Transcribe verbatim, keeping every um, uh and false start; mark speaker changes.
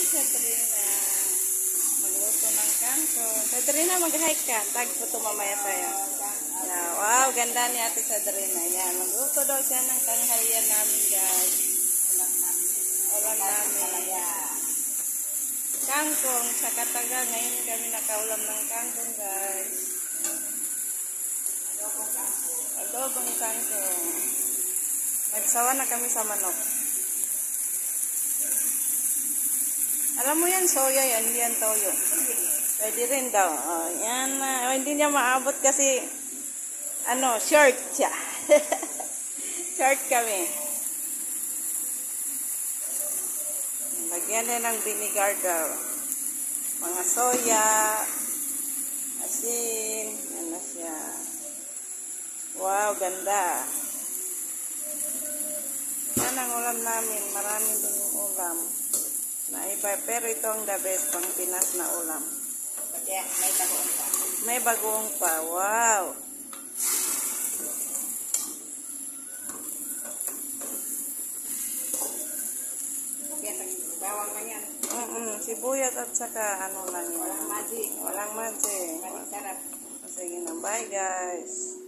Speaker 1: sa Trina. Magluto ng kangkong. Sa Trina, mag-hike ka. Tag po ito mamaya tayo. Yeah, wow, ganda ni Ate sa Trina. Yan, magluto daw siya ng tanghalian namin, guys. Ulam namin. Kangkong sa Kataga. Ngayon kami nakaulam ng kangkong, guys. Adobong kangkong. Nagsawa na kami sa manok. Alam mo yan, soya yan, hindi yan toyo. Pwede rin daw. Oh, yan na. Oh, hindi niya maabot kasi, ano, short siya. Short kami. Lagyan na ng vinegar daw. Mga soya, asin, ano siya. Wow, ganda. Yan ang ulam namin. Marami din yung ulam. Na iba, pero ito ang the best pang Pinas na ulam.
Speaker 2: Kaya may bagoong pa.
Speaker 1: May bagoong pa. Wow!
Speaker 2: Bawang lang yan.
Speaker 1: Mm -mm, sibuyat at saka ano lang yan.
Speaker 2: Walang magic.
Speaker 1: Walang magic.
Speaker 2: Maling sarap.
Speaker 1: Sige na. Bye guys.